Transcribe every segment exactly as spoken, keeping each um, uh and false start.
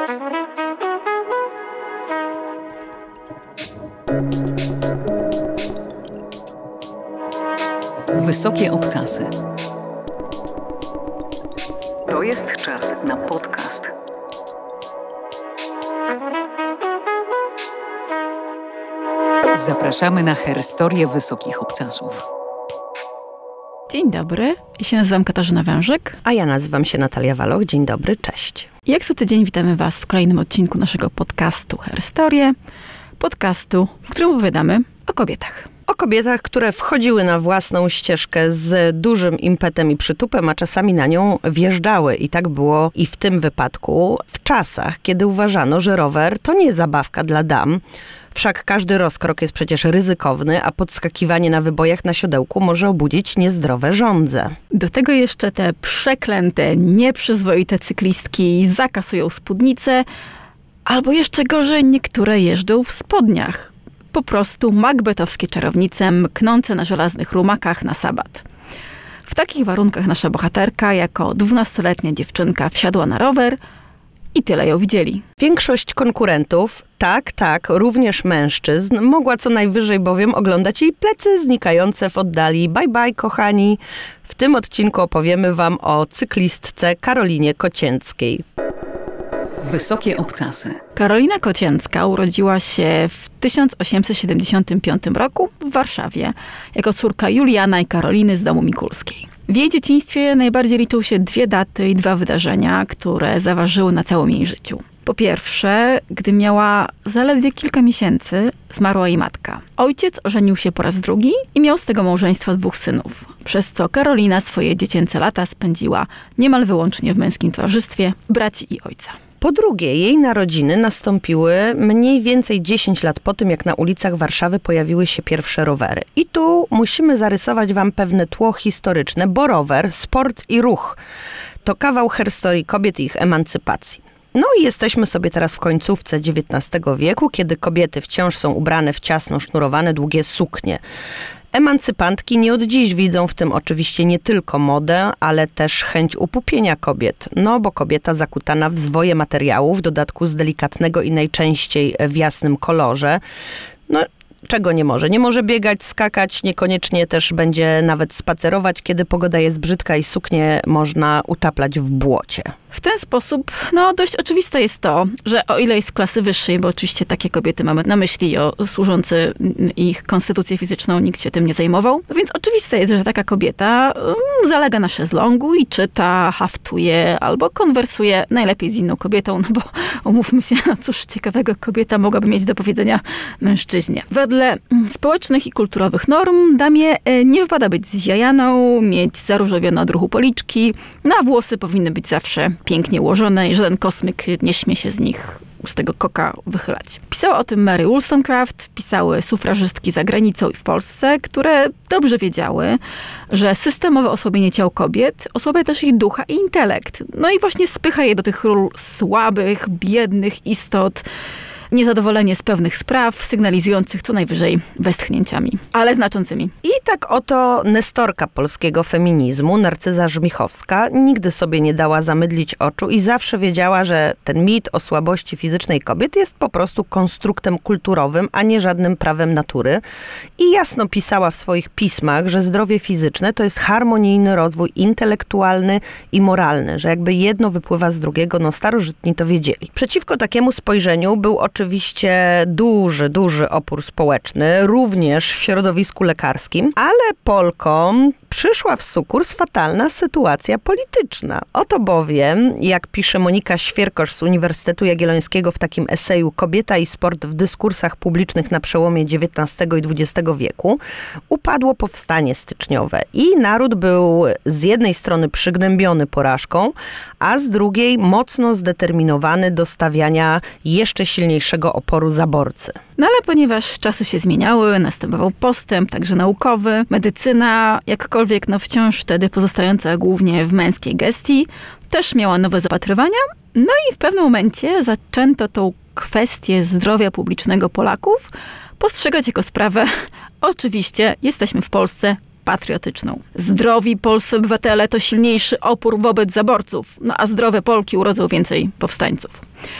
Wysokie obcasy. To jest czas na podcast. Zapraszamy na herstorię Wysokich Obcasów. Dzień dobry, ja się nazywam Katarzyna Wężyk. A ja nazywam się Natalia Waloch. Dzień dobry, cześć. Jak co tydzień witamy Was w kolejnym odcinku naszego podcastu Herstorie. Podcastu, w którym opowiadamy o kobietach. O kobietach, które wchodziły na własną ścieżkę z dużym impetem i przytupem, a czasami na nią wjeżdżały. I tak było i w tym wypadku w czasach, kiedy uważano, że rower to nie zabawka dla dam. Wszak każdy rozkrok jest przecież ryzykowny, a podskakiwanie na wybojach na siodełku może obudzić niezdrowe żądze. Do tego jeszcze te przeklęte, nieprzyzwoite cyklistki zakasują spódnice, albo jeszcze gorzej, niektóre jeżdżą w spodniach. Po prostu macbethowskie czarownice mknące na żelaznych rumakach na sabat. W takich warunkach nasza bohaterka jako dwunastoletnia dziewczynka wsiadła na rower i tyle ją widzieli. Większość konkurentów, tak, tak, również mężczyzn, mogła co najwyżej bowiem oglądać jej plecy znikające w oddali. Bye bye, kochani. W tym odcinku opowiemy wam o cyklistce Karolinie Kocięckiej. Wysokie obcasy. Karolina Kocięcka urodziła się w tysiąc osiemset siedemdziesiątym piątym roku w Warszawie jako córka Juliana i Karoliny z domu Mikulskiej. W jej dzieciństwie najbardziej liczą się dwie daty i dwa wydarzenia, które zaważyły na całym jej życiu. Po pierwsze, gdy miała zaledwie kilka miesięcy, zmarła jej matka. Ojciec ożenił się po raz drugi i miał z tego małżeństwa dwóch synów, przez co Karolina swoje dziecięce lata spędziła niemal wyłącznie w męskim towarzystwie braci i ojca. Po drugie, jej narodziny nastąpiły mniej więcej dziesięć lat po tym, jak na ulicach Warszawy pojawiły się pierwsze rowery. I tu musimy zarysować wam pewne tło historyczne, bo rower, sport i ruch to kawał herstorii kobiet i ich emancypacji. No i jesteśmy sobie teraz w końcówce dziewiętnastego wieku, kiedy kobiety wciąż są ubrane w ciasno sznurowane, długie suknie. Emancypantki nie od dziś widzą w tym oczywiście nie tylko modę, ale też chęć upupienia kobiet. No bo kobieta zakutana w zwoje materiału, w dodatku z delikatnego i najczęściej w jasnym kolorze, no czego nie może? Nie może biegać, skakać, niekoniecznie też będzie nawet spacerować, kiedy pogoda jest brzydka i suknię można utaplać w błocie. W ten sposób, no dość oczywiste jest to, że o ile jest z klasy wyższej, bo oczywiście takie kobiety mamy na myśli, o służący ich konstytucję fizyczną, nikt się tym nie zajmował, no więc oczywiste jest, że taka kobieta um, zalega na szezlongu i czyta, haftuje albo konwersuje najlepiej z inną kobietą, no bo umówmy się, no cóż ciekawego kobieta mogłaby mieć do powiedzenia mężczyźnie. Wedle społecznych i kulturowych norm damie nie wypada być zziajaną, mieć zaróżowione od ruchu policzki, no a włosy powinny być zawsze pięknie ułożone i żaden kosmyk nie śmie się z nich, z tego koka wychylać. Pisała o tym Mary Wollstonecraft, pisały sufrażystki za granicą i w Polsce, które dobrze wiedziały, że systemowe osłabienie ciał kobiet osłabia też ich ducha i intelekt. No i właśnie spycha je do tych ról słabych, biednych istot, niezadowolenie z pewnych spraw, sygnalizujących co najwyżej westchnięciami, ale znaczącymi. I tak oto nestorka polskiego feminizmu, Narcyza Żmichowska, nigdy sobie nie dała zamydlić oczu i zawsze wiedziała, że ten mit o słabości fizycznej kobiet jest po prostu konstruktem kulturowym, a nie żadnym prawem natury. I jasno pisała w swoich pismach, że zdrowie fizyczne to jest harmonijny rozwój intelektualny i moralny, że jakby jedno wypływa z drugiego, no starożytni to wiedzieli. Przeciwko takiemu spojrzeniu był oczywiście duży, duży opór społeczny, również w środowisku lekarskim, ale Polkom przyszła w sukurs fatalna sytuacja polityczna. Oto bowiem, jak pisze Monika Świerkosz z Uniwersytetu Jagiellońskiego w takim eseju Kobieta i sport w dyskursach publicznych na przełomie dziewiętnastego i dwudziestego wieku, upadło powstanie styczniowe i naród był z jednej strony przygnębiony porażką, a z drugiej mocno zdeterminowany do stawiania jeszcze silniejszego oporu zaborcy. No ale ponieważ czasy się zmieniały, następował postęp, także naukowy, medycyna, jakkolwiek no wciąż wtedy pozostająca głównie w męskiej gestii, też miała nowe zapatrywania. No i w pewnym momencie zaczęto tą kwestię zdrowia publicznego Polaków postrzegać jako sprawę, oczywiście jesteśmy w Polsce, patriotyczną. Zdrowi polscy obywatele to silniejszy opór wobec zaborców, no a zdrowe Polki urodzą więcej powstańców.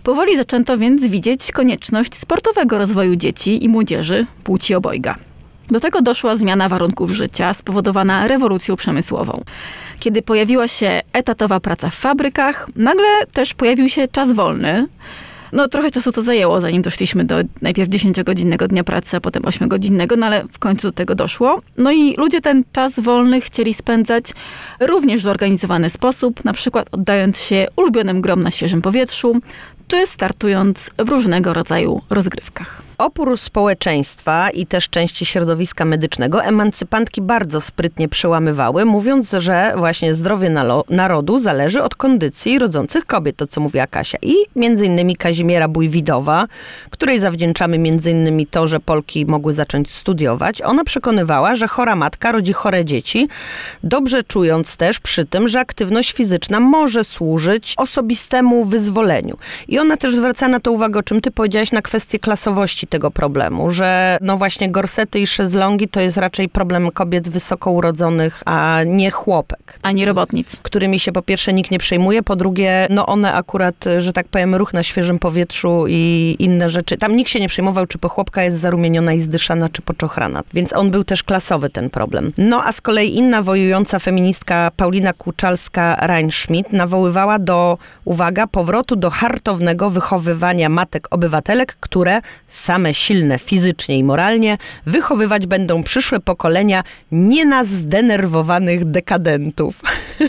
Powoli zaczęto więc widzieć konieczność sportowego rozwoju dzieci i młodzieży płci obojga. Do tego doszła zmiana warunków życia spowodowana rewolucją przemysłową. Kiedy pojawiła się etatowa praca w fabrykach, nagle też pojawił się czas wolny. No trochę czasu to zajęło, zanim doszliśmy do najpierw dziesięciogodzinnego dnia pracy, a potem ośmiogodzinnego, no ale w końcu do tego doszło. No i ludzie ten czas wolny chcieli spędzać również w zorganizowany sposób, na przykład oddając się ulubionym grom na świeżym powietrzu, czy startując w różnego rodzaju rozgrywkach. Opór społeczeństwa i też części środowiska medycznego emancypantki bardzo sprytnie przełamywały, mówiąc, że właśnie zdrowie narodu zależy od kondycji rodzących kobiet, to co mówiła Kasia. I między innymi Kazimiera Bujwidowa, której zawdzięczamy między innymi to, że Polki mogły zacząć studiować. Ona przekonywała, że chora matka rodzi chore dzieci, dobrze czując też przy tym, że aktywność fizyczna może służyć osobistemu wyzwoleniu. I ona też zwraca na to uwagę, o czym ty powiedziałaś, na kwestię klasowości tego problemu, że no właśnie gorsety i szezlongi to jest raczej problem kobiet wysoko urodzonych, a nie chłopek. A nie robotnic. Którymi się po pierwsze nikt nie przejmuje, po drugie, no one akurat, że tak powiem, ruch na świeżym powietrzu i inne rzeczy. Tam nikt się nie przejmował, czy po chłopka jest zarumieniona i zdyszana, czy poczochrana. Więc on był też klasowy, ten problem. No a z kolei inna wojująca feministka Paulina Kuczalska-Reinschmidt nawoływała do, uwaga, powrotu do hartownego wychowywania matek obywatelek, które same silne fizycznie i moralnie wychowywać będą przyszłe pokolenia nie na zdenerwowanych dekadentów.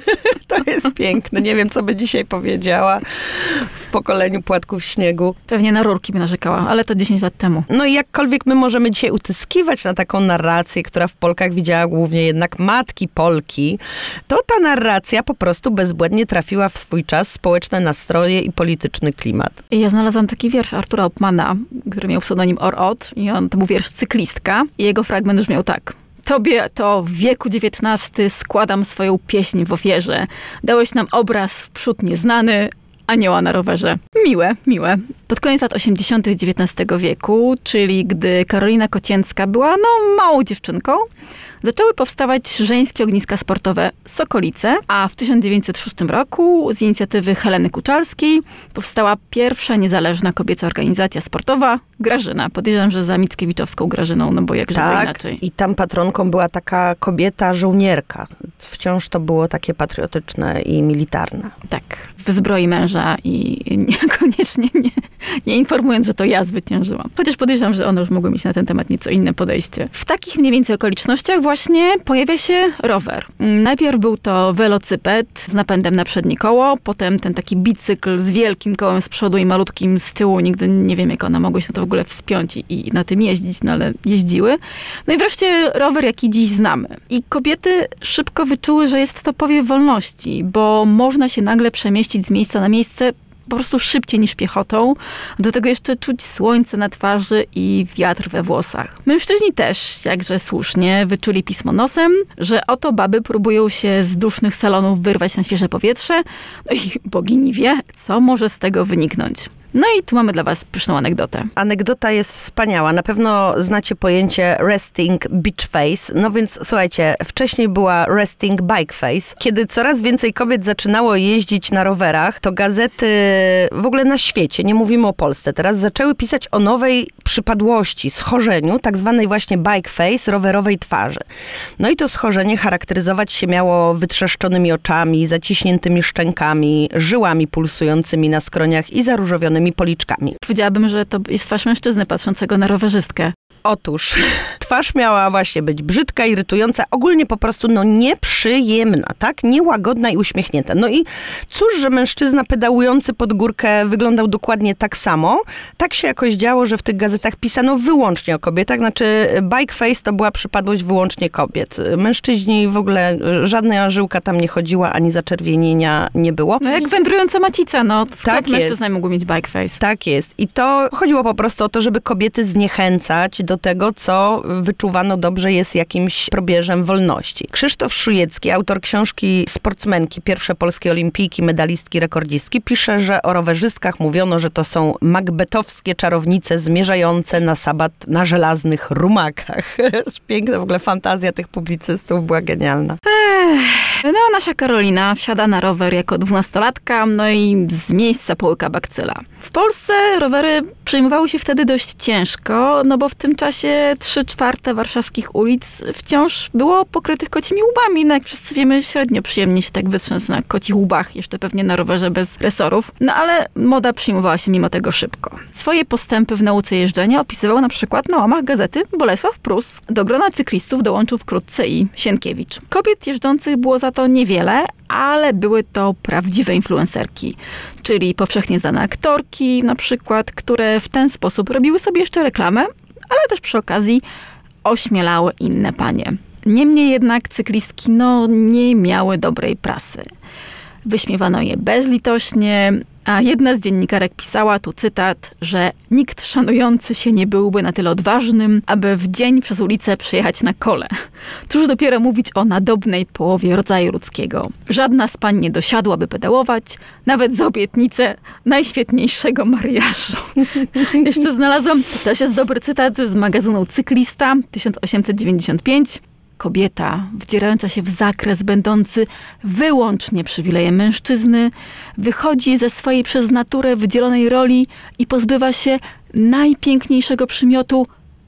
To jest piękne. Nie wiem, co by dzisiaj powiedziała w pokoleniu płatków śniegu. Pewnie na rurki by narzekała, ale to dziesięć lat temu. No i jakkolwiek my możemy dzisiaj utyskiwać na taką narrację, która w Polkach widziała głównie jednak matki Polki, to ta narracja po prostu bezbłędnie trafiła w swój czas, społeczne nastroje i polityczny klimat. I ja znalazłam taki wiersz Artura Opmana, który miał pseudonim Or-Ot i on to był wiersz Cyklistka i jego fragment brzmiał tak. Tobie to w wieku dziewiętnastym składam swoją pieśń w ofierze. Dałeś nam obraz w przód nieznany, anioła na rowerze. Miłe, miłe. Pod koniec lat osiemdziesiątych dziewiętnastego wieku, czyli gdy Karolina Kocięcka była no małą dziewczynką, zaczęły powstawać żeńskie ogniska sportowe Sokolice, a w tysiąc dziewięćset szóstym roku z inicjatywy Heleny Kuczalskiej powstała pierwsza niezależna kobieca organizacja sportowa Grażyna. Podejrzewam, że za Mickiewiczowską Grażyną, no bo jak żeby tak, inaczej. I tam patronką była taka kobieta żołnierka. Wciąż to było takie patriotyczne i militarne. Tak, w zbroi męża i niekoniecznie nie, nie informując, że to ja zwyciężyłam. Chociaż podejrzewam, że one już mogły mieć na ten temat nieco inne podejście. W takich mniej więcej okolicznościach właśnie pojawia się rower. Najpierw był to welocyped z napędem na przednie koło, potem ten taki bicykl z wielkim kołem z przodu i malutkim z tyłu. Nigdy nie wiem, jak one mogły się na to w ogóle wspiąć i, i na tym jeździć, no ale jeździły. No i wreszcie rower, jaki dziś znamy. I kobiety szybko wyczuły, że jest to powiew wolności, bo można się nagle przemieścić z miejsca na miejsce po prostu szybciej niż piechotą. Do tego jeszcze czuć słońce na twarzy i wiatr we włosach. Mężczyźni też, jakże słusznie, wyczuli pismo nosem, że oto baby próbują się z dusznych salonów wyrwać na świeże powietrze. No i bogini wie, co może z tego wyniknąć. No i tu mamy dla was pyszną anegdotę. Anegdota jest wspaniała. Na pewno znacie pojęcie resting beach face. No więc słuchajcie, wcześniej była resting bike face. Kiedy coraz więcej kobiet zaczynało jeździć na rowerach, to gazety w ogóle na świecie, nie mówimy o Polsce, teraz zaczęły pisać o nowej przypadłości, schorzeniu, tak zwanej właśnie bike face, rowerowej twarzy. No i to schorzenie charakteryzować się miało wytrzeszczonymi oczami, zaciśniętymi szczękami, żyłami pulsującymi na skroniach i zaróżowionymi policzkami. Powiedziałabym, że to jest twarz mężczyzny patrzącego na rowerzystkę. Otóż twarz miała właśnie być brzydka, irytująca, ogólnie po prostu no nieprzyjemna, tak? Niełagodna i uśmiechnięta. No i cóż, że mężczyzna pedałujący pod górkę wyglądał dokładnie tak samo. Tak się jakoś działo, że w tych gazetach pisano wyłącznie o kobietach. Znaczy bike face to była przypadłość wyłącznie kobiet. Mężczyźni w ogóle, żadna żyłka tam nie chodziła, ani zaczerwienienia nie było. No jak wędrująca macica, no skąd tak mężczyzna mógł mieć bike face? Tak jest. I to chodziło po prostu o to, żeby kobiety zniechęcać do tego, co wyczuwano dobrze jest jakimś probierzem wolności. Krzysztof Szujecki, autor książki Sportsmenki, pierwsze polskie olimpijki, medalistki, rekordzistki, pisze, że o rowerzystkach mówiono, że to są macbethowskie czarownice zmierzające na sabat na żelaznych rumakach. Piękna w ogóle fantazja tych publicystów była genialna. Ech, no nasza Karolina wsiada na rower jako dwunastolatka, no i z miejsca połyka bakcyla. W Polsce rowery przyjmowały się wtedy dość ciężko, no bo w tym czasie trzy czwarte warszawskich ulic wciąż było pokrytych kocimi łbami. No jak wszyscy wiemy, średnio przyjemnie się tak wytrząc na kocich łbach, jeszcze pewnie na rowerze bez resorów. No ale moda przyjmowała się mimo tego szybko. Swoje postępy w nauce jeżdżenia opisywał na przykład na łamach gazety Bolesław Prus. Do grona cyklistów dołączył wkrótce i Sienkiewicz. Kobiet jeżdżących było za to niewiele, ale były to prawdziwe influencerki, czyli powszechnie znane aktorki na przykład, które w ten sposób robiły sobie jeszcze reklamę, ale też przy okazji ośmielały inne panie. Niemniej jednak cyklistki no, nie miały dobrej prasy. Wyśmiewano je bezlitośnie, a jedna z dziennikarek pisała, tu cytat, że nikt szanujący się nie byłby na tyle odważnym, aby w dzień przez ulicę przejechać na kole. Cóż dopiero mówić o nadobnej połowie rodzaju ludzkiego. Żadna z pań nie dosiadłaby pedałować, nawet za obietnicę najświetniejszego mariażu. Jeszcze znalazłam, to też jest dobry cytat z magazynu Cyklista, tysiąc osiemset dziewięćdziesiąt pięć. Kobieta, wdzierająca się w zakres będący wyłącznie przywilejem mężczyzny, wychodzi ze swojej przez naturę wydzielonej roli i pozbywa się najpiękniejszego przymiotu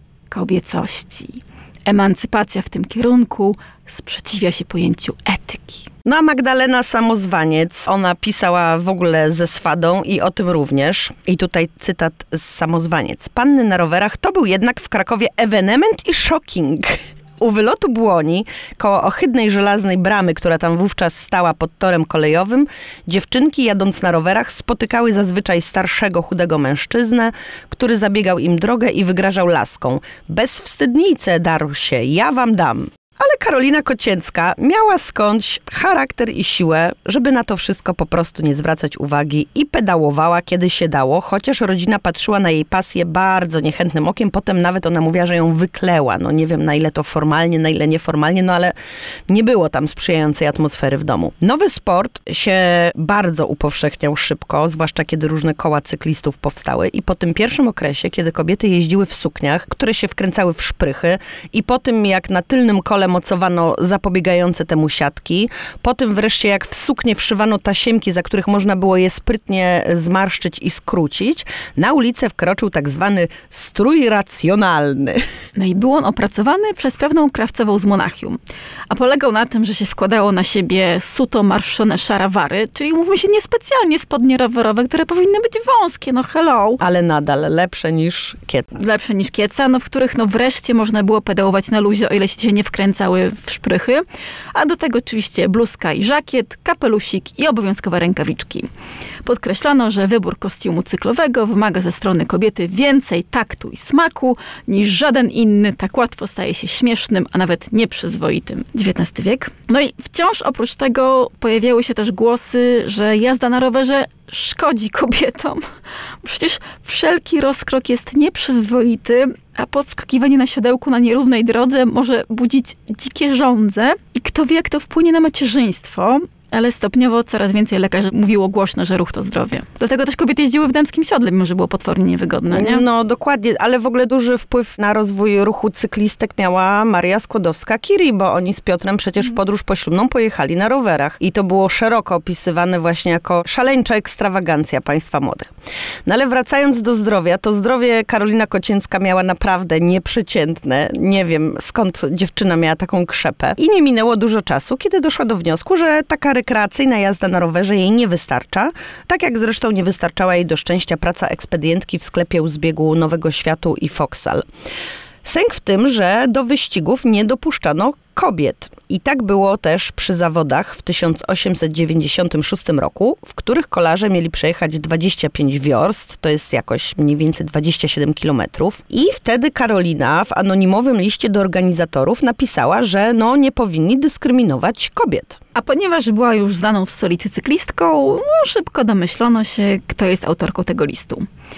kobiecości. Emancypacja w tym kierunku sprzeciwia się pojęciu etyki. No a Magdalena Samozwaniec, ona pisała w ogóle ze swadą i o tym również. I tutaj cytat z Samozwaniec. Panny na rowerach to był jednak w Krakowie ewenement i shocking. U wylotu Błoni, koło ohydnej żelaznej bramy, która tam wówczas stała pod torem kolejowym, dziewczynki jadąc na rowerach spotykały zazwyczaj starszego, chudego mężczyznę, który zabiegał im drogę i wygrażał laską. Bezwstydnice darł się, ja wam dam. Ale Karolina Kocięcka miała skądś charakter i siłę, żeby na to wszystko po prostu nie zwracać uwagi i pedałowała, kiedy się dało, chociaż rodzina patrzyła na jej pasję bardzo niechętnym okiem. Potem nawet ona mówiła, że ją wykleła. No nie wiem, na ile to formalnie, na ile nieformalnie, no ale nie było tam sprzyjającej atmosfery w domu. Nowy sport się bardzo upowszechniał szybko, zwłaszcza kiedy różne koła cyklistów powstały i po tym pierwszym okresie, kiedy kobiety jeździły w sukniach, które się wkręcały w szprychy i po tym, jak na tylnym kole mocowano zapobiegające temu siatki. Po tym wreszcie jak w suknie wszywano tasiemki, za których można było je sprytnie zmarszczyć i skrócić, na ulicę wkroczył tak zwany strój racjonalny. No i był on opracowany przez pewną krawcową z Monachium. A polegał na tym, że się wkładało na siebie suto marszczone szarawary, czyli mówmy się niespecjalnie spodnie rowerowe, które powinny być wąskie, no hello. Ale nadal lepsze niż kieca. Lepsze niż kieca, no w których no wreszcie można było pedałować na luzie, o ile się nie wkręcały w szprychy, a do tego oczywiście bluzka i żakiet, kapelusik i obowiązkowe rękawiczki. Podkreślano, że wybór kostiumu cyklowego wymaga ze strony kobiety więcej taktu i smaku niż żaden inny, tak łatwo staje się śmiesznym, a nawet nieprzyzwoitym. dziewiętnasty wiek. No i wciąż oprócz tego pojawiały się też głosy, że jazda na rowerze szkodzi kobietom. Przecież wszelki rozkrok jest nieprzyzwoity, a podskakiwanie na siodełku na nierównej drodze może budzić dzikie żądze. I kto wie, jak to wpłynie na macierzyństwo. Ale stopniowo coraz więcej lekarzy mówiło głośno, że ruch to zdrowie. Dlatego też kobiety jeździły w damskim siodle, mimo że było potwornie niewygodne, nie? No dokładnie, ale w ogóle duży wpływ na rozwój ruchu cyklistek miała Maria Skłodowska-Curie, bo oni z Piotrem przecież w podróż poślubną pojechali na rowerach. I to było szeroko opisywane właśnie jako szaleńcza ekstrawagancja państwa młodych. No ale wracając do zdrowia, to zdrowie Karolina Kocięcka miała naprawdę nieprzeciętne. Nie wiem, skąd dziewczyna miała taką krzepę. I nie minęło dużo czasu, kiedy doszła do wniosku, że taka rekreacyjna jazda na rowerze jej nie wystarcza, tak jak zresztą nie wystarczała jej do szczęścia praca ekspedientki w sklepie u zbiegu Nowego Światu i Foksal. Sęk w tym, że do wyścigów nie dopuszczano kobiet. I tak było też przy zawodach w tysiąc osiemset dziewięćdziesiątym szóstym roku, w których kolarze mieli przejechać dwadzieścia pięć wiorst, to jest jakoś mniej więcej dwadzieścia siedem kilometrów. I wtedy Karolina w anonimowym liście do organizatorów napisała, że no nie powinni dyskryminować kobiet. A ponieważ była już znaną w stolicy cyklistką, no szybko domyślono się, kto jest autorką tego listu.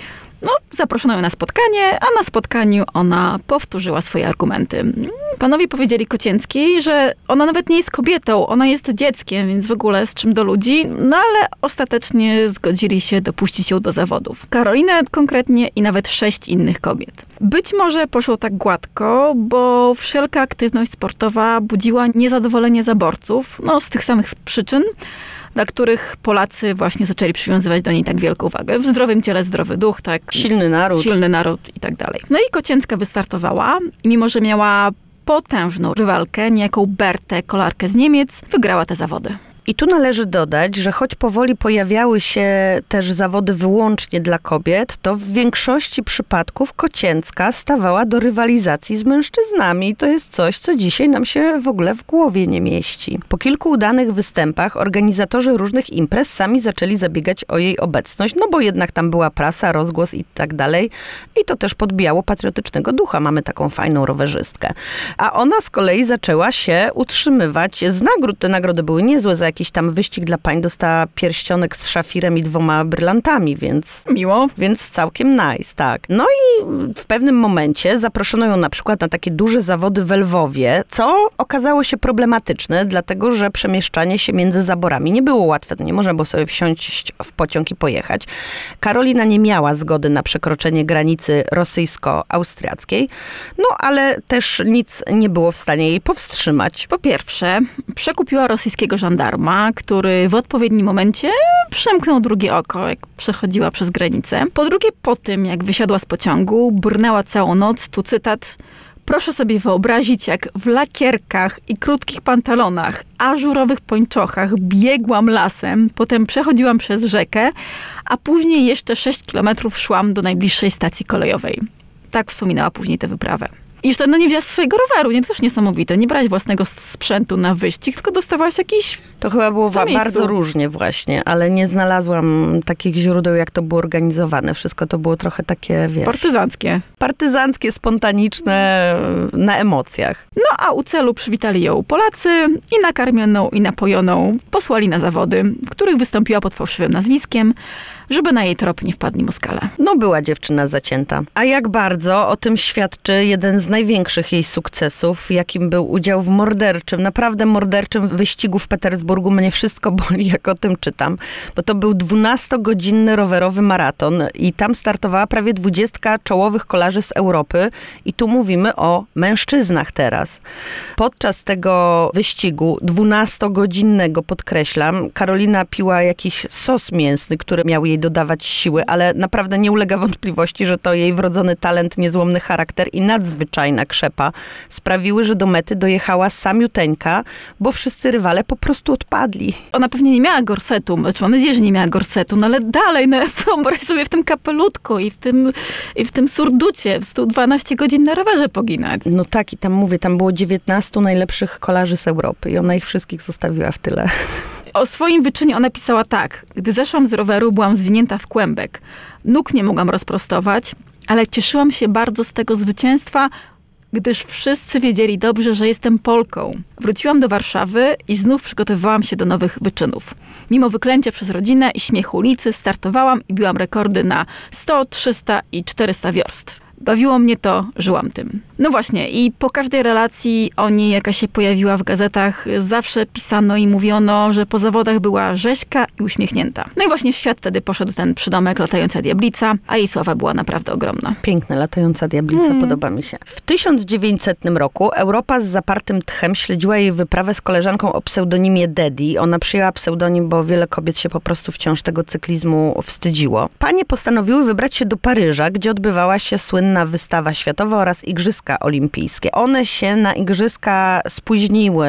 No, zaproszono ją na spotkanie, a na spotkaniu ona powtórzyła swoje argumenty. Panowie powiedzieli Kocięckiej, że ona nawet nie jest kobietą, ona jest dzieckiem, więc w ogóle z czym do ludzi, no ale ostatecznie zgodzili się dopuścić ją do zawodów. Karolinę konkretnie i nawet sześć innych kobiet. Być może poszło tak gładko, bo wszelka aktywność sportowa budziła niezadowolenie zaborców, no z tych samych przyczyn, dla których Polacy właśnie zaczęli przywiązywać do niej tak wielką uwagę. W zdrowym ciele zdrowy duch, tak. Silny naród. Silny naród i tak dalej. No i Kocięcka wystartowała, mimo że miała potężną rywalkę, niejaką Bertę, kolarkę z Niemiec, wygrała te zawody. I tu należy dodać, że choć powoli pojawiały się też zawody wyłącznie dla kobiet, to w większości przypadków Kocięcka stawała do rywalizacji z mężczyznami. I to jest coś, co dzisiaj nam się w ogóle w głowie nie mieści. Po kilku udanych występach organizatorzy różnych imprez sami zaczęli zabiegać o jej obecność, no bo jednak tam była prasa, rozgłos i tak dalej. I to też podbijało patriotycznego ducha. Mamy taką fajną rowerzystkę. A ona z kolei zaczęła się utrzymywać z nagród. Te nagrody były niezłe. Za jakiś tam wyścig dla pań dostała pierścionek z szafirem i dwoma brylantami, więc... Miło. Więc całkiem nice, tak. No i w pewnym momencie zaproszono ją na przykład na takie duże zawody w Lwowie, co okazało się problematyczne, dlatego że przemieszczanie się między zaborami nie było łatwe. Nie można było sobie wsiąść w pociąg i pojechać. Karolina nie miała zgody na przekroczenie granicy rosyjsko-austriackiej, no ale też nic nie było w stanie jej powstrzymać. Po pierwsze, przekupiła rosyjskiego żandarma, który w odpowiednim momencie przemknął drugie oko, jak przechodziła przez granicę. Po drugie, po tym, jak wysiadła z pociągu, brnęła całą noc, tu cytat: proszę sobie wyobrazić, jak w lakierkach i krótkich pantalonach, ażurowych pończochach biegłam lasem, potem przechodziłam przez rzekę, a później jeszcze sześć kilometrów szłam do najbliższej stacji kolejowej. Tak wspominała później tę wyprawę. I jeszcze no nie wzięłaś swojego roweru, nie? To też niesamowite. Nie brałaś własnego sprzętu na wyścig, tylko dostawałaś jakiś... To chyba było bardzo różnie właśnie, ale nie znalazłam takich źródeł, jak to było organizowane. Wszystko to było trochę takie, wiesz... Partyzanckie. Partyzanckie, spontaniczne, na emocjach. No a u celu przywitali ją Polacy i nakarmioną, i napojoną posłali na zawody, w których wystąpiła pod fałszywym nazwiskiem, żeby na jej trop nie wpadli Moskale. No była dziewczyna zacięta. A jak bardzo o tym świadczy jeden z największych jej sukcesów, jakim był udział w morderczym, naprawdę morderczym wyścigu w Petersburgu. Mnie wszystko boli, jak o tym czytam, bo to był dwunastogodzinny rowerowy maraton i tam startowała prawie dwudziestka czołowych kolarzy z Europy i tu mówimy o mężczyznach teraz. Podczas tego wyścigu, dwunastogodzinnego, podkreślam, Karolina piła jakiś sos mięsny, który miał jej dodawać siły, ale naprawdę nie ulega wątpliwości, że to jej wrodzony talent, niezłomny charakter i nadzwyczajna krzepa sprawiły, że do mety dojechała samiuteńka, bo wszyscy rywale po prostu odpadli. Ona pewnie nie miała gorsetu, znaczy mam nadzieję, że nie miała gorsetu, no ale dalej, no wyobraź sobie w tym kapelutku i w tym, i w tym surducie, w stu dwanaście godzin na rowerze poginać. No tak, i tam mówię, tam było dziewiętnastu najlepszych kolarzy z Europy i ona ich wszystkich zostawiła w tyle. O swoim wyczynie ona pisała tak: gdy zeszłam z roweru, byłam zwinięta w kłębek. Nóg nie mogłam rozprostować, ale cieszyłam się bardzo z tego zwycięstwa, gdyż wszyscy wiedzieli dobrze, że jestem Polką. Wróciłam do Warszawy i znów przygotowywałam się do nowych wyczynów. Mimo wyklęcia przez rodzinę i śmiechu ulicy startowałam i biłam rekordy na sto, trzysta i czterysta wiorst. Bawiło mnie to, żyłam tym. No właśnie, i po każdej relacji o niej, jaka się pojawiła w gazetach, zawsze pisano i mówiono, że po zawodach była rzeźka i uśmiechnięta. No i właśnie w świat wtedy poszedł ten przydomek Latająca Diablica, a jej sława była naprawdę ogromna. Piękne, Latająca Diablica, mm. podoba mi się. W tysiąc dziewięćsetnym roku Europa z zapartym tchem śledziła jej wyprawę z koleżanką o pseudonimie Dedi. Ona przyjęła pseudonim, bo wiele kobiet się po prostu wciąż tego cyklizmu wstydziło. Panie postanowiły wybrać się do Paryża, gdzie odbywała się słynna na wystawa światowa oraz Igrzyska Olimpijskie. One się na Igrzyska spóźniły,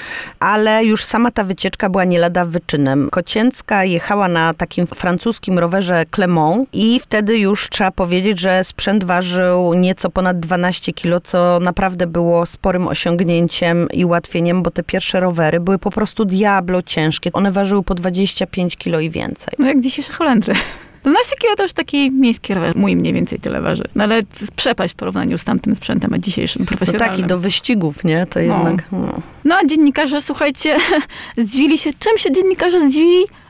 ale już sama ta wycieczka była nie lada wyczynem. Kocięcka jechała na takim francuskim rowerze Clermont i wtedy już trzeba powiedzieć, że sprzęt ważył nieco ponad dwanaście kilo, co naprawdę było sporym osiągnięciem i ułatwieniem, bo te pierwsze rowery były po prostu diablo ciężkie. One ważyły po dwadzieścia pięć kilo i więcej. No jak dzisiejsze Holendry. dwanaście kilo to już taki miejski rower. Mój mniej więcej tyle waży. No ale przepaść w porównaniu z tamtym sprzętem, a dzisiejszym profesjonalnym. No taki do wyścigów, nie? To jednak... No, no a dziennikarze, słuchajcie, zdziwili się. Czym się dziennikarze zdziwili?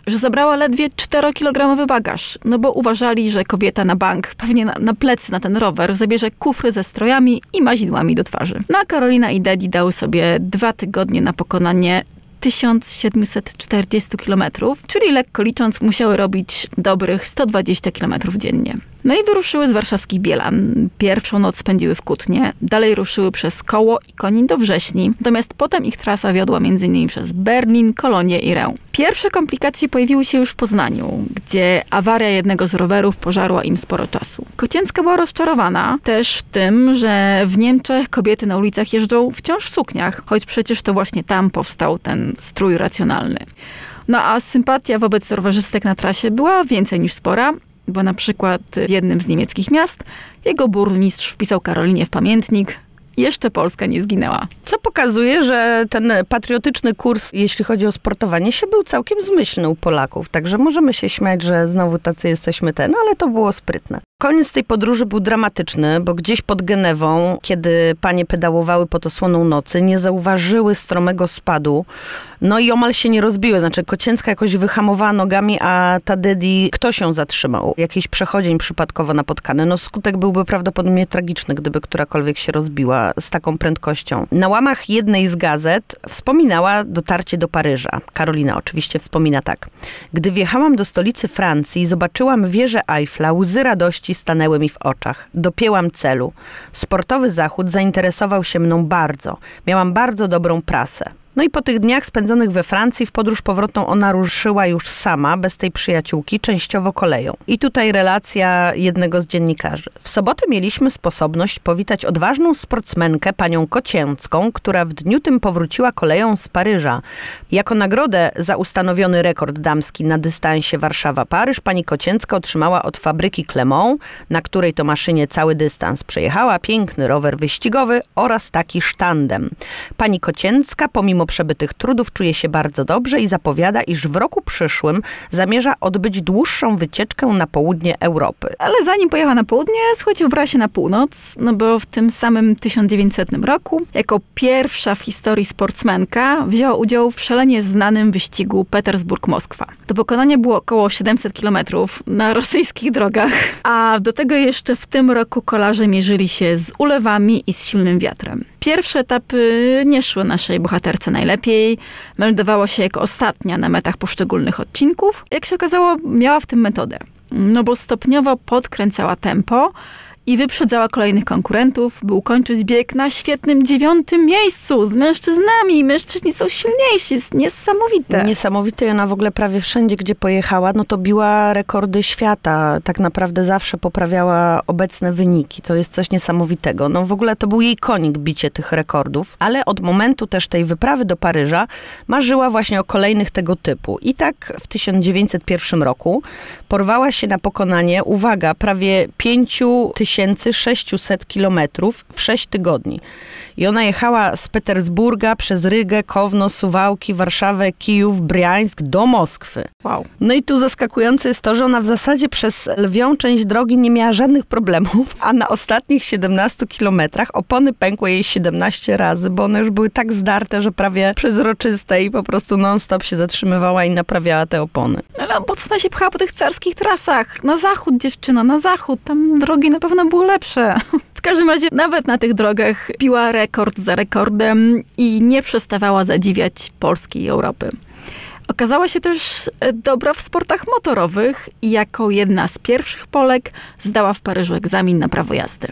że zabrała ledwie czterokilogramowy bagaż, no bo uważali, że kobieta na bank, pewnie na, na plecy na ten rower, zabierze kufry ze strojami i mazidłami do twarzy. No a Karolina i Dedi dały sobie dwa tygodnie na pokonanie tysiąc siedemset czterdzieści kilometrów, czyli lekko licząc musiały robić dobrych sto dwadzieścia kilometrów dziennie. No i wyruszyły z warszawskich Bielan. Pierwszą noc spędziły w Kutnie, dalej ruszyły przez Koło i Konin do Wrześni, natomiast potem ich trasa wiodła między innymi przez Berlin, Kolonię i Rę. Pierwsze komplikacje pojawiły się już w Poznaniu, gdzie awaria jednego z rowerów pożarła im sporo czasu. Kocięcka była rozczarowana też tym, że w Niemczech kobiety na ulicach jeżdżą wciąż w sukniach, choć przecież to właśnie tam powstał ten strój racjonalny. No a sympatia wobec rowerzystek na trasie była więcej niż spora, bo na przykład w jednym z niemieckich miast jego burmistrz wpisał Karolinie w pamiętnik: jeszcze Polska nie zginęła. Co pokazuje, że ten patriotyczny kurs, jeśli chodzi o sportowanie się, był całkiem zmyślny u Polaków. Także możemy się śmiać, że znowu tacy jesteśmy ten, ale to było sprytne. Koniec tej podróży był dramatyczny, bo gdzieś pod Genewą, kiedy panie pedałowały pod osłoną nocy, nie zauważyły stromego spadu. No i omal się nie rozbiły. Znaczy Kocięcka jakoś wyhamowała nogami, a ta Dedi, ktoś ją zatrzymał. Jakiś przechodzień przypadkowo napotkany. No skutek byłby prawdopodobnie tragiczny, gdyby którakolwiek się rozbiła z taką prędkością. Na łamach jednej z gazet wspominała dotarcie do Paryża. Karolina oczywiście wspomina tak. Gdy wjechałam do stolicy Francji, zobaczyłam wieżę Eiffla, łzy radości stanęły mi w oczach. Dopięłam celu. Sportowy Zachód zainteresował się mną bardzo. Miałam bardzo dobrą prasę. No i po tych dniach spędzonych we Francji w podróż powrotną ona ruszyła już sama, bez tej przyjaciółki, częściowo koleją. I tutaj relacja jednego z dziennikarzy. W sobotę mieliśmy sposobność powitać odważną sportsmenkę, panią Kocięcką, która w dniu tym powróciła koleją z Paryża. Jako nagrodę za ustanowiony rekord damski na dystansie Warszawa-Paryż pani Kocięcka otrzymała od fabryki Clermont, na której to maszynie cały dystans przejechała, piękny rower wyścigowy oraz taki sztandem. Pani Kocięcka pomimo przebytych trudów czuje się bardzo dobrze i zapowiada, iż w roku przyszłym zamierza odbyć dłuższą wycieczkę na południe Europy. Ale zanim pojechała na południe, słuchajcie, wybrała się na północ, no bo w tym samym tysiąc dziewięćsetnym roku jako pierwsza w historii sportsmenka wzięła udział w szalenie znanym wyścigu Petersburg-Moskwa. Do pokonania było około siedemset kilometrów na rosyjskich drogach, a do tego jeszcze w tym roku kolarze mierzyli się z ulewami i z silnym wiatrem. Pierwsze etapy nie szły naszej bohaterce najlepiej. Meldowała się jako ostatnia na metach poszczególnych odcinków. Jak się okazało, miała w tym metodę. No bo stopniowo podkręcała tempo i wyprzedzała kolejnych konkurentów, by ukończyć bieg na świetnym dziewiątym miejscu z mężczyznami. Mężczyźni są silniejsi, jest niesamowite. Niesamowite i ona w ogóle prawie wszędzie, gdzie pojechała, no to biła rekordy świata. Tak naprawdę zawsze poprawiała obecne wyniki. To jest coś niesamowitego. No w ogóle to był jej konik, bicie tych rekordów, ale od momentu też tej wyprawy do Paryża marzyła właśnie o kolejnych tego typu. I tak w tysiąc dziewięćset pierwszym roku porwała się na pokonanie, uwaga, prawie pięciu tysięcy sześciuset kilometrów w sześć tygodni. I ona jechała z Petersburga przez Rygę, Kowno, Suwałki, Warszawę, Kijów, Briańsk do Moskwy. Wow. No i tu zaskakujące jest to, że ona w zasadzie przez lwią część drogi nie miała żadnych problemów, a na ostatnich siedemnastu kilometrach opony pękły jej siedemnaście razy, bo one już były tak zdarte, że prawie przezroczyste i po prostu non-stop się zatrzymywała i naprawiała te opony. Ale po co ona się pchała po tych carskich trasach? Na zachód, dziewczyno, na zachód. Tam drogi na pewno były lepsze. W każdym razie nawet na tych drogach biła rekord za rekordem i nie przestawała zadziwiać Polski i Europy. Okazała się też dobra w sportach motorowych i jako jedna z pierwszych Polek zdała w Paryżu egzamin na prawo jazdy.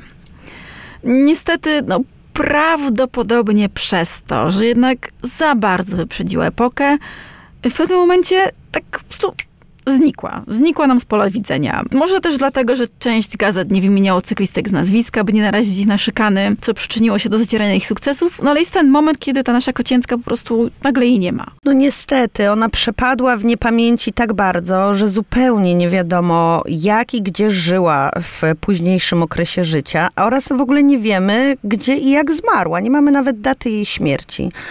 Niestety, no prawdopodobnie przez to, że jednak za bardzo wyprzedziła epokę, w pewnym momencie tak po prostu znikła. Znikła nam z pola widzenia. Może też dlatego, że część gazet nie wymieniało cyklistek z nazwiska, by nie narazić ich na szykany, co przyczyniło się do zacierania ich sukcesów. No ale jest ten moment, kiedy ta nasza Kocięcka po prostu nagle jej nie ma. No niestety, ona przepadła w niepamięci tak bardzo, że zupełnie nie wiadomo, jak i gdzie żyła w późniejszym okresie życia oraz w ogóle nie wiemy, gdzie i jak zmarła. Nie mamy nawet daty jej śmierci.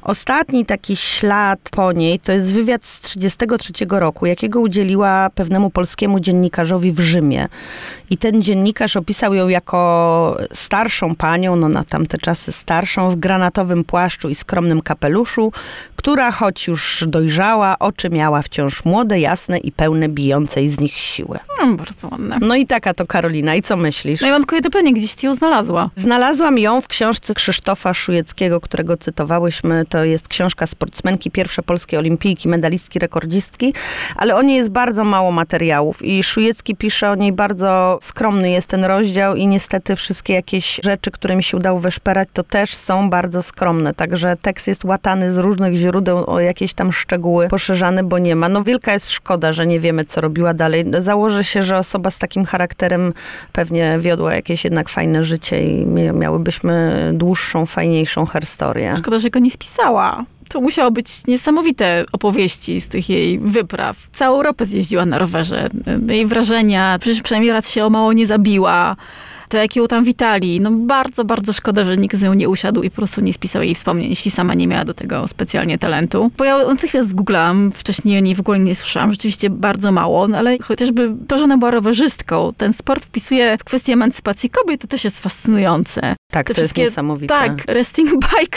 Ostatni taki ślad po niej to jest wywiad z trzydziestego trzeciego roku, jakiego udzieliła pewnemu polskiemu dziennikarzowi w Rzymie. I ten dziennikarz opisał ją jako starszą panią, no na tamte czasy starszą, w granatowym płaszczu i skromnym kapeluszu, która choć już dojrzała, oczy miała wciąż młode, jasne i pełne bijącej z nich siły. No, bardzo ładne. No i taka to Karolina. I co myślisz? No i mam tylko jedno pytanie, gdzieś ty ją znalazła? Znalazłam ją w książce Krzysztofa Szujeckiego, którego cytowałyśmy. To jest książka sportsmenki, pierwsze polskie olimpijki, medalistki, rekordzistki, ale o niej jest bardzo mało materiałów i Szujecki pisze o niej bardzo skromny jest ten rozdział i niestety wszystkie jakieś rzeczy, które mi się udało wyszperać, to też są bardzo skromne. Także tekst jest łatany z różnych źródeł, o jakieś tam szczegóły poszerzane, bo nie ma. No wielka jest szkoda, że nie wiemy, co robiła dalej. Założę się, że osoba z takim charakterem pewnie wiodła jakieś jednak fajne życie i miałybyśmy dłuższą, fajniejszą historię. Szkoda, że go nie spisała. To musiało być niesamowite opowieści z tych jej wypraw. Całą Europę zjeździła na rowerze. Jej wrażenia, przecież przynajmniej raz się o mało nie zabiła. To jak ją tam witali. No bardzo, bardzo szkoda, że nikt z nią nie usiadł i po prostu nie spisał jej wspomnień, jeśli sama nie miała do tego specjalnie talentu. Bo ja natychmiast zgooglałam, wcześniej o niej w ogóle nie słyszałam, rzeczywiście bardzo mało, no ale chociażby to, że ona była rowerzystką, ten sport wpisuje w kwestię emancypacji kobiet, to też jest fascynujące. Tak, Te to jest niesamowite. Tak, resting bike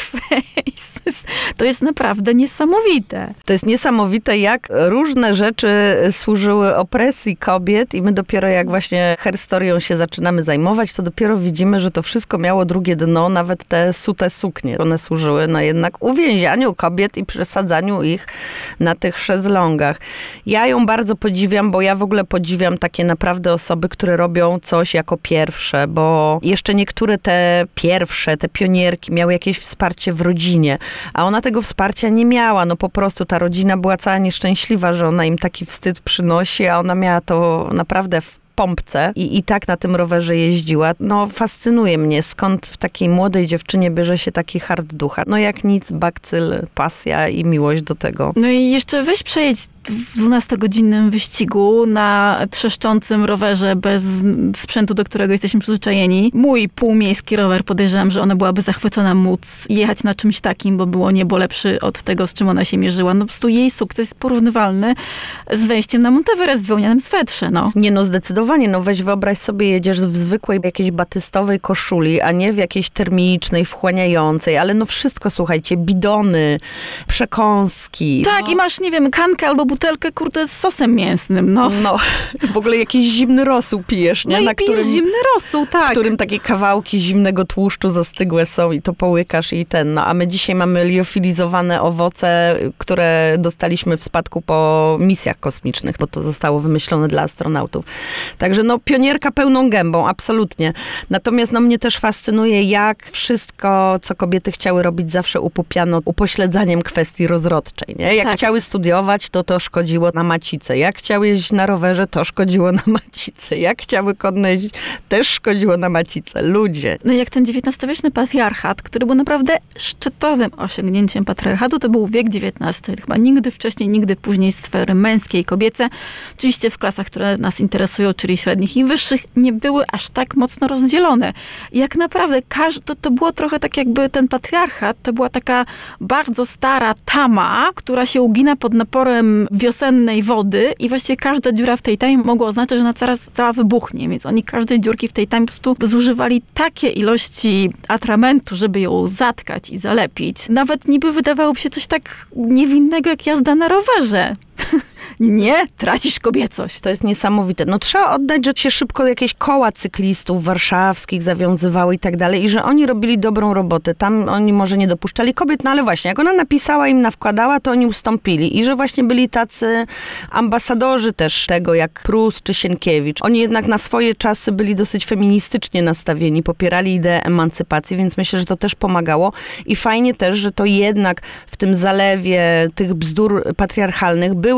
face. To jest naprawdę niesamowite. To jest niesamowite, jak różne rzeczy służyły opresji kobiet i my dopiero jak właśnie herstorią się zaczynamy zajmować, to dopiero widzimy, że to wszystko miało drugie dno, nawet te sute suknie. One służyły na jednak uwięzianiu kobiet i przesadzaniu ich na tych szezlongach. Ja ją bardzo podziwiam, bo ja w ogóle podziwiam takie naprawdę osoby, które robią coś jako pierwsze, bo jeszcze niektóre te pierwsze, te pionierki miały jakieś wsparcie w rodzinie, a ona tego wsparcia nie miała. No po prostu ta rodzina była cała nieszczęśliwa, że ona im taki wstyd przynosi, a ona miała to naprawdę w pompce i, i tak na tym rowerze jeździła. No fascynuje mnie, skąd w takiej młodej dziewczynie bierze się taki hard ducha. No jak nic, bakcyl, pasja i miłość do tego. No i jeszcze weź przejedź w dwunastogodzinnym wyścigu na trzeszczącym rowerze bez sprzętu, do którego jesteśmy przyzwyczajeni. Mój półmiejski rower, podejrzewam, że ona byłaby zachwycona móc jechać na czymś takim, bo było niebo lepszy od tego, z czym ona się mierzyła. No po prostu jej sukces jest porównywalny z wejściem na Monteverest w wełnianym swetrze, no. Nie no, zdecydowanie. No weź wyobraź sobie, jedziesz w zwykłej jakiejś batystowej koszuli, a nie w jakiejś termicznej, wchłaniającej, ale no wszystko, słuchajcie, bidony, przekąski. Tak, no. I masz, nie wiem, kankę albo butelkę, kurde, z sosem mięsnym, no. No, w ogóle jakiś zimny rosół pijesz, nie? No i na pijesz którym, zimny rosół, tak. w którym takie kawałki zimnego tłuszczu zastygłe są i to połykasz i ten, no a my dzisiaj mamy liofilizowane owoce, które dostaliśmy w spadku po misjach kosmicznych, bo to zostało wymyślone dla astronautów. Także no, pionierka pełną gębą, absolutnie. Natomiast no, mnie też fascynuje, jak wszystko, co kobiety chciały robić, zawsze upupiano upośledzaniem kwestii rozrodczej, nie? Jak tak. chciały studiować, to to szkodziło na macicę. Jak chciały jeździć na rowerze, to szkodziło na macicę. Jak chciały konno jeździć, też szkodziło na macicę. Ludzie. No jak ten dziewiętnastowieczny patriarchat, który był naprawdę szczytowym osiągnięciem patriarchatu, to był wiek dziewiętnasty. Chyba nigdy wcześniej, nigdy później sfery męskie i kobiece, oczywiście w klasach, które nas interesują, czyli średnich i wyższych, nie były aż tak mocno rozdzielone. I jak naprawdę każdy, to, to było trochę tak jakby ten patriarchat, to była taka bardzo stara tama, która się ugina pod naporem wiosennej wody i właściwie każda dziura w tej tamie mogła oznaczać, że ona zaraz cała wybuchnie, więc oni każdej dziurki w tej tamie po prostu zużywali takie ilości atramentu, żeby ją zatkać i zalepić. Nawet niby wydawałoby się coś tak niewinnego jak jazda na rowerze. Nie, tracisz kobiecość. To jest niesamowite. No trzeba oddać, że się szybko jakieś koła cyklistów warszawskich zawiązywały i tak dalej i że oni robili dobrą robotę. Tam oni może nie dopuszczali kobiet, no ale właśnie, jak ona napisała, im nawkładała, to oni ustąpili. I że właśnie byli tacy ambasadorzy też tego, jak Prus czy Sienkiewicz. Oni jednak na swoje czasy byli dosyć feministycznie nastawieni, popierali ideę emancypacji, więc myślę, że to też pomagało. I fajnie też, że to jednak w tym zalewie tych bzdur patriarchalnych były gazety,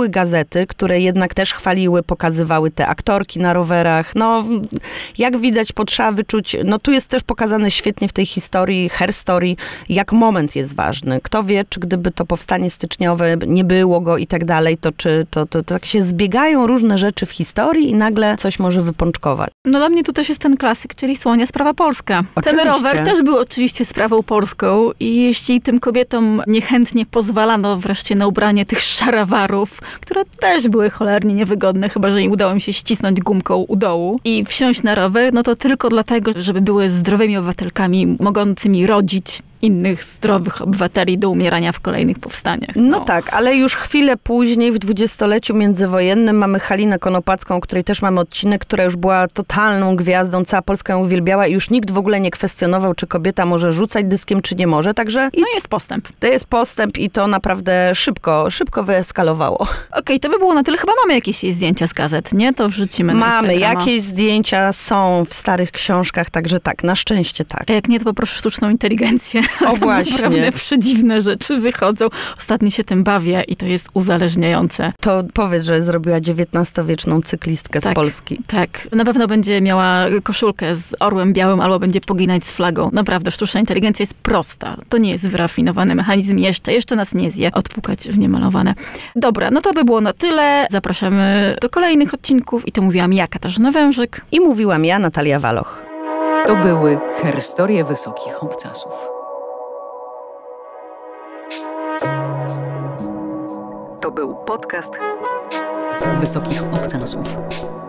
gazety, które jednak też chwaliły, pokazywały te aktorki na rowerach. No, jak widać, potrzeba wyczuć, no tu jest też pokazane świetnie w tej historii, herstory, jak moment jest ważny. Kto wie, czy gdyby to powstanie styczniowe, nie było go i tak dalej, to czy to, to, to tak się zbiegają różne rzeczy w historii i nagle coś może wypączkować. No dla mnie tu też jest ten klasyk, czyli Słonia, sprawa polska. Oczywiście. Ten rower też był oczywiście sprawą polską i jeśli tym kobietom niechętnie pozwalano wreszcie na ubranie tych szarawarów, które też były cholernie niewygodne, chyba że im udało mi się ścisnąć gumką u dołu i wsiąść na rower, no to tylko dlatego, żeby były zdrowymi obywatelkami, mogącymi rodzić innych zdrowych obywateli do umierania w kolejnych powstaniach. No, no tak, ale już chwilę później, w dwudziestoleciu międzywojennym, mamy Halinę Konopacką, o której też mamy odcinek, która już była totalną gwiazdą, cała Polska ją uwielbiała i już nikt w ogóle nie kwestionował, czy kobieta może rzucać dyskiem, czy nie może, także... No jest postęp. To jest postęp i to naprawdę szybko, szybko wyeskalowało. Okej, okay, to by było na tyle. Chyba mamy jakieś zdjęcia z gazet, nie? To wrzucimy na Mamy, Instagrama. jakieś zdjęcia są w starych książkach, także tak, na szczęście tak. A jak nie, to poproszę sztuczną inteligencję. O właśnie. Naprawdę przedziwne rzeczy wychodzą. Ostatnio się tym bawię i to jest uzależniające. To powiedz, że zrobiła dziewiętnastowieczną cyklistkę tak, z Polski. Tak. Na pewno będzie miała koszulkę z orłem białym albo będzie poginać z flagą. Naprawdę, sztuczna inteligencja jest prosta. To nie jest wyrafinowany mechanizm jeszcze. Jeszcze nas nie zje. Odpukać w niemalowane. Dobra, no to by było na tyle. Zapraszamy do kolejnych odcinków i to mówiłam ja, Katarzyna Wężyk. I mówiłam ja, Natalia Waloch. To były Herstorie Wysokich Obcasów. To był podcast Wysokich Obcasów.